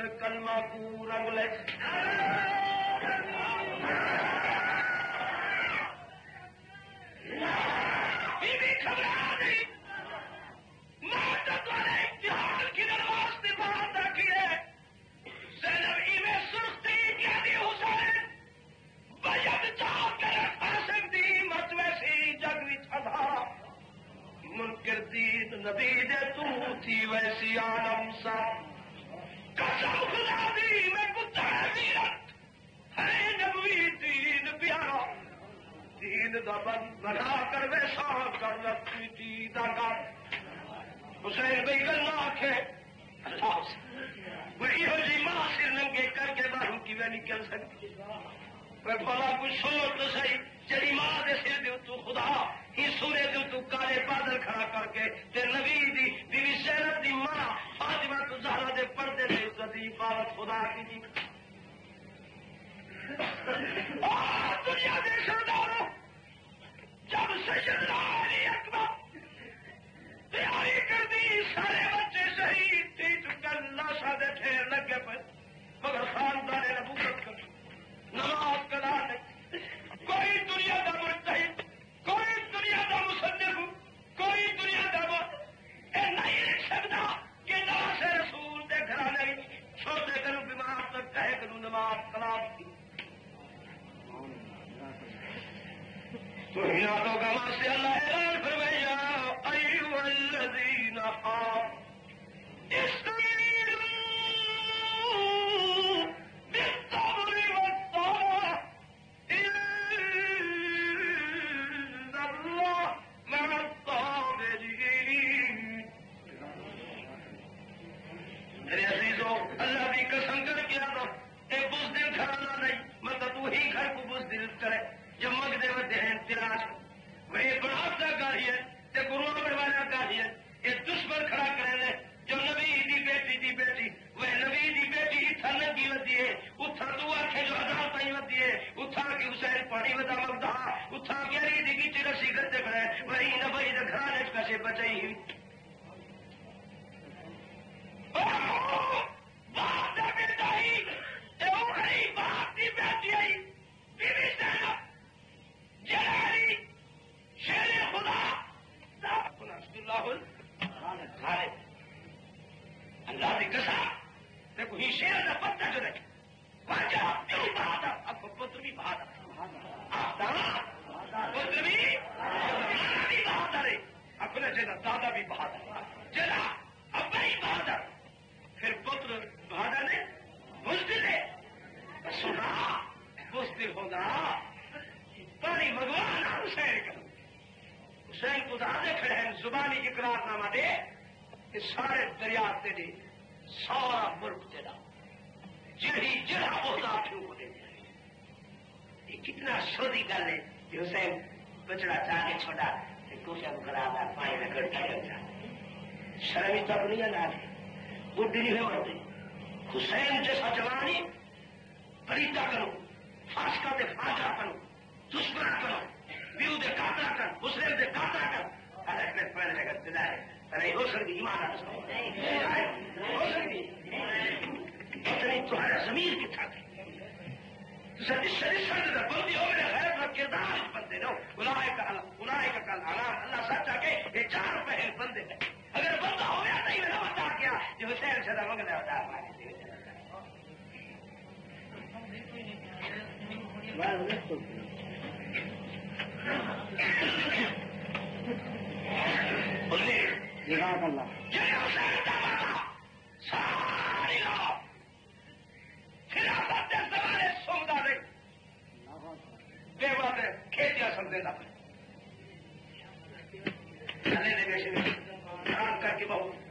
تے کلمہ کو رنگ لے گھبرا نہیں امتحان کی نماز بات رکھی ہے زینب میں سرختی کیا دی حسین بجد چاہ کر سکتی مت ویسی جگ بھی تھا منکر دین نبی دے تو تھی ویسی عالم سا قسم خدا دی میں کتا ویرت ہے نبوی دین پیارا دین دا بند بنا کر ویسا کر رکھتی تھی دا کر حسین بھائی گلا آخے بڑی ہو جی ماں سر ننگے کر کے باہر کی میں نکل سکتی بلا کچھ سنو تو صحیح جڑی ماں دے سر دے تو خدا ہی سورے دے تو کالے بادل کھڑا کر کے تے نبی دی بیوی زینب دی ماں فاطمہ تو زہرا دے پردے دے عزت حفاظت خدا کی دی دنیا دے سرداروں جب سیدنا علی اکبر تیاری کر دی سارے بچے شہید تھی چکن لاشا دے ڈھیر لگے پہ مگر خاندان نبوت کر نماز کلا نہیں کوئی دنیا کا مجتہد کوئی دنیا کا مصنف کوئی دنیا کا نہیں لکھ سکتا کہ نواز رسول دے گھرانے چھوٹے کروں بیمار تک کہے کروں نماز کلام کی تو ہناتوں کا ماں سے اللہ اعلان فرمایا ایھا الذین آمنوا استعینوا بالصبر والصلاة ان اللہ مع الصابرین میرے عزیزوں اللہ کی قسم کر کے آتا ایک بزدل گھرانا نہیں مطلب وہی گھر کو بزدل کرے جو مگدے ودے ہیں تلاش وہی بڑھاپتا گاہی ہے تے گروہ میں والا گاہی ہے یہ دشمن کھڑا کرے جو نبی دی بیٹی وہ نبی دی بیٹی اتھا نگی ودی ہے اتھا تو آکھے جو ہزار پائی ودی ہے اتھا کی حسین پانی ودا مگدہ اتھا کی علی دی کی چی رسی گردے کھڑے وہی نبی دے گھرانے کسے بچائی ہوئی بات دے بیٹائی تے اوکھری بات دی بیٹی آئی بی بی زینب جلالی شیر خدا اللہ کی قسم دیکھو ہی شیر کا پتہ جو رکھے واجہ کیوں بہادر اب پتر بھی بہادر پتر بھی بہادر ہے اپنے جنا دادا بھی بہادر جنا ابا ہی بہادر پھر پتر بہادر نے بزدل ہے سنا بزدل ہونا پانی بھگوان حسین کروں حسین کو دے کھڑے ہیں زبانی اقرار نامہ دے کہ سارے دریا تیرے سارا ملک تیرا جڑی جڑا عہدہ کیوں کو دے دیا یہ کتنا سودی گل ہے کہ حسین بچڑا چاہ کے چھوٹا کوشا کو کرا دا پانی میں گڑ کے شرمی تب نہیں نہ بڈھی نہیں مرتی حسین جیسا جوانی پریتا کرو فاسقہ تے فاجرہ کرو دشمن کرو بیو دے کاترا کر مسلم دے کاترا کر ارے میں پہلے لگا دلا ہے ارے ہو سکتی ایمان ہو سکتی اتنی تمہارا ضمیر کی تھا شریف بندی ہو میرے غیر کا کردار بندے رہو بلائے کا کل آرام اللہ سچا کے یہ چار پہل بندے ہیں اگر بندہ ہو گیا نہیں میرا بتا کیا جو حسین سے منگنا ہوتا ہے ساری لوگ خلافت زمانے سودا دے بے بات ہے کھیتیا سمجھے نہ کر کے بہت